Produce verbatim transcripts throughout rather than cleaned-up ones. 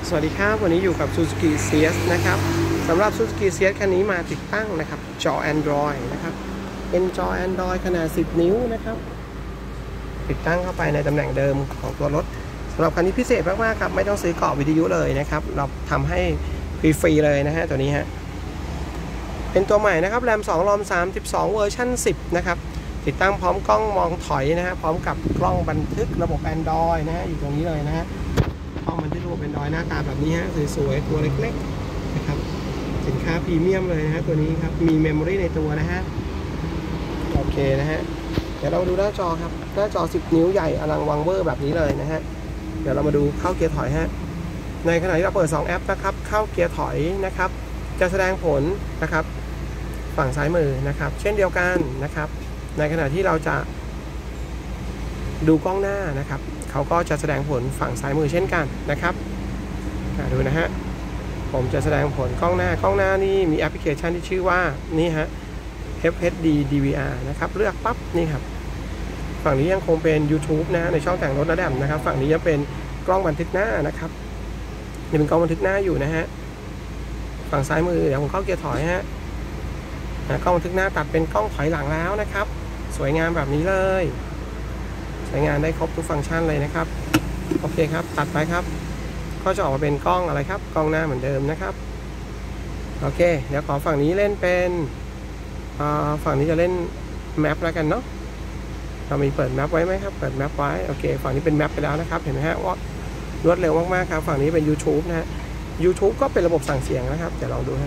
สวัสดีครับวันนี้อยู่กับ Suzuki ซี เอส นะครับสำหรับ Suzuki ซี เอส คันนี้มาติดตั้งนะครับจอ Android นะครับเป็นจอ Android ขนาดสิบนิ้วนะครับติดตั้งเข้าไปในตำแหน่งเดิมของตัวรถสำหรับคันนี้พิเศษมากๆครับไม่ต้องซื้อกรอบวิทยุเลยนะครับเราทำให้ฟรีๆเลยนะฮะตัวนี้ฮะเป็นตัวใหม่นะครับแรมสองรอมสามสิบสองเวอร์ชันสิบนะครับติดตั้งพร้อมกล้องมองถอยนะฮะพร้อมกับกล้องบันทึกระบบ Android นะฮะอยู่ตรงนี้เลยนะฮะกล้องบันทึกระบบ Android หน้าตาแบบนี้ฮะสวยๆตัวเล็กๆนะครับสินค้าพรีเมียมเลยนะฮะตัวนี้ครับมีเมมโมรีในตัวนะฮะโอเคนะฮะเดี๋ยวเราดูหน้าจอครับหน้าจอสิบนิ้วใหญ่อลังวังเวอร์แบบนี้เลยนะฮะเดี๋ยวเรามาดูเข้าเกียร์ถอยฮะในขณะที่เราเปิดสองแอปนะครับเข้าเกียร์ถอยนะครับจะแสดงผลนะครับฝั่งซ้ายมือนะครับเช่นเดียวกันนะครับในขณะที่เราจะดูกล้องหน้านะครับเขาก็จะแสดงผลฝั่งซ้ายมือเช่นกันนะครับดูนะฮะผมจะแสดงผลกล้องหน้ากล้องหน้านี่มีแอปพลิเคชันที่ชื่อว่านี่ฮะ เอฟ เอช ดี ดี วี อาร์ นะครับเลือกปั๊บนี่ครับฝั่งนี้ยังคงเป็น YouTube นะในช่องแต่งรถนะแดมนะครับฝั่งนี้จะเป็นกล้องบันทึกหน้านะครับนี่เป็นกล้องบันทึกหน้าอยู่นะฮะฝั่งซ้ายมือเดี๋ยวผมเข้าเกียร์ถอยฮะกล้องบันทึกหน้าตัดเป็นกล้องถอยหลังแล้วนะครับสวยงามแบบนี้เลยใช้งานได้ครบทุกฟังก์ชันเลยนะครับโอเคครับตัดไปครับก็จะออกมาเป็นกล้องอะไรครับกล้องหน้าเหมือนเดิมนะครับโอเคเดี๋ยวขอฝั่งนี้เล่นเป็นฝั่งนี้จะเล่นแมปแล้วกันเนาะเรามีเปิดแมปไว้ไหมครับเปิดแมปไว้โอเคฝั่งนี้เป็นแมปไปแล้วนะครับเห็นไหมฮะว่ารวดเร็วมากๆครับฝั่งนี้เป็น YouTube นะฮะ YouTube ก็เป็นระบบสั่งเสียงนะครับเดี๋ยวลองดูฮะ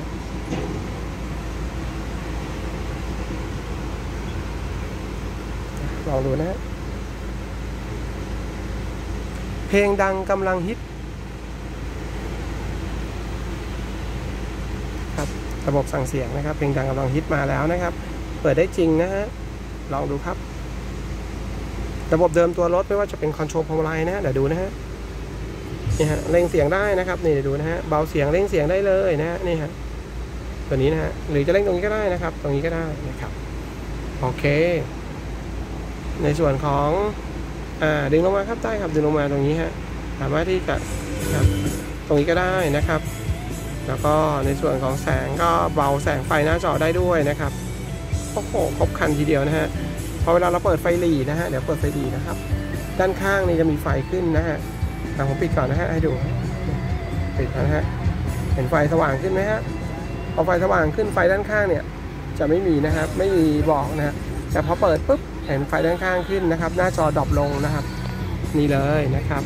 ลองดูนะฮะเพลงดังกำลังฮิตครับระบบสั่งเสียงนะครับเพลงดังกำลังฮิตมาแล้วนะครับเปิดได้จริงนะฮะลองดูครับระบบเดิมตัวรถไม่ว่าจะเป็นคอนโทรลพวงมาลัยนะเดี๋ยวดูนะฮะนี่ฮะเร่งเสียงได้นะครับนี่เดี๋ยวดูนะฮะเบาเสียงเร่งเสียงได้เลยนะฮะนี่ฮะตัวนี้นะฮะหรือจะเร่งตรงนี้ก็ได้นะครับตรงนี้ก็ได้นะครับโอเคในส่วนของอ่าดึงลงมาครับได้ครับดึงลงมาตรงนี้ฮะสามารถที่จะครับตรงนี้ก็ได้นะครับแล้วก็ในส่วนของแสงก็เบาแสงไฟหน้าจอได้ด้วยนะครับโอ้โหครบคันทีเดียวนะฮะพอเวลาเราเปิดไฟหลีนะฮะเดี๋ยวเปิดไฟหลีนะครับด้านข้างนี่จะมีไฟขึ้นนะฮะผมปิดก่อนนะฮะให้ดูปิดนะฮะเห็นไฟสว่างขึ้นไหมฮะพอไฟสว่างขึ้นไฟด้านข้างเนี่ยจะไม่มีนะครับไม่มีบอกนะฮะแต่พอเปิดปุ๊บเห็นไฟด้านข้างขึ้นนะครับหน้าจอดรอปลงนะครับนี่เลยนะครับ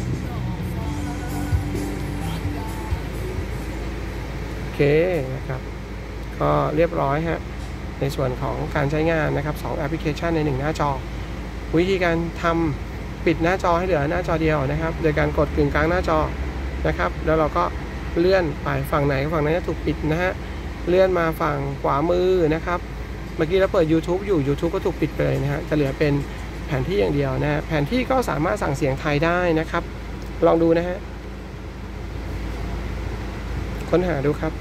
โอเคนะครับก็เรียบร้อยฮะในส่วนของการใช้งานนะครับสองแอปพลิเคชันในหนึ่งหน้าจอวิธีการทำปิดหน้าจอให้เหลือหน้าจอเดียวนะครับโดยการกดกึ่งกลางหน้าจอนะครับแล้วเราก็เลื่อนไปฝั่งไหนฝั่งนั้นจะถูกปิดนะฮะเลื่อนมาฝั่งขวามือนะครับเมื่อกี้เราเปิด YouTube อยู่ YouTube ก็ถูกปิดไปเลยนะฮะจะเหลือเป็นแผนที่อย่างเดียวนะแผนที่ก็สามารถสั่งเสียงไทยได้นะครับลองดูนะฮะค้นหาดูครับ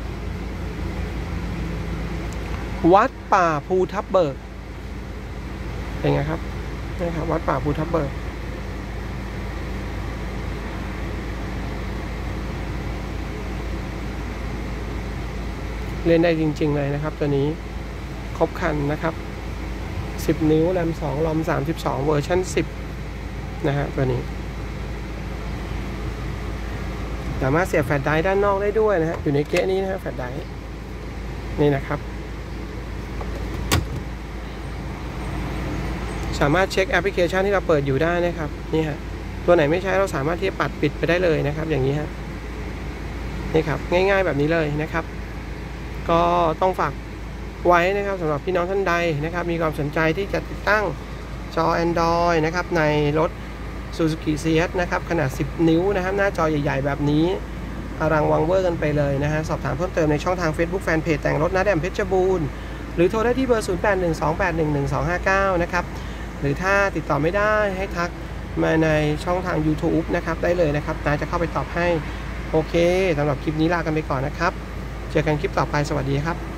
วัดป่าภูทับเบิกเป็นไงครับนี่ครับวัดป่าภูทับเบิกเล่นได้จริงๆเลยนะครับตัวนี้ครบคันนะครับสิบนิ้วแรมสองรอมสามสิบสองเวอร์ชันสิบนะฮะตัวนี้สามารถเสียบแฟลชไดรฟ์ด้านนอกได้ด้วยนะฮะอยู่ในเกะนี้นะฮะแฟลชไดรฟ์นี่นะครับสามารถเช็คแอปพลิเคชันที่เราเปิดอยู่ได้นะครับนี่ฮะตัวไหนไม่ใช้เราสามารถที่จะปัดปิดไปได้เลยนะครับอย่างนี้ฮะนี่ครับง่ายๆแบบนี้เลยนะครับก็ต้องฝากไว้นะครับสำหรับพี่น้องท่านใดนะครับมีความสนใจที่จะติดตั้งจอ Android นะครับในรถ Suzuki ซี เอส นะครับขนาดสิบนิ้วนะครับหน้าจอใหญ่ๆแบบนี้อลังวังเวอร์กันไปเลยนะฮะสอบถามเพิ่มเติมในช่องทาง Facebook Fanpage แต่งรถนะแดมเพชรบูรณ์หรือโทรได้ที่เบอร์ศูนย์ แปด หนึ่ง สอง แปด หนึ่ง หนึ่ง สอง ห้า เก้านะครับหรือถ้าติดต่อไม่ได้ให้ทักมาในช่องทาง YouTube นะครับได้เลยนะครับน้าจะเข้าไปตอบให้โอเคสำหรับคลิปนี้ลากันไปก่อนนะครับเจอกันคลิปต่อไปสวัสดีครับ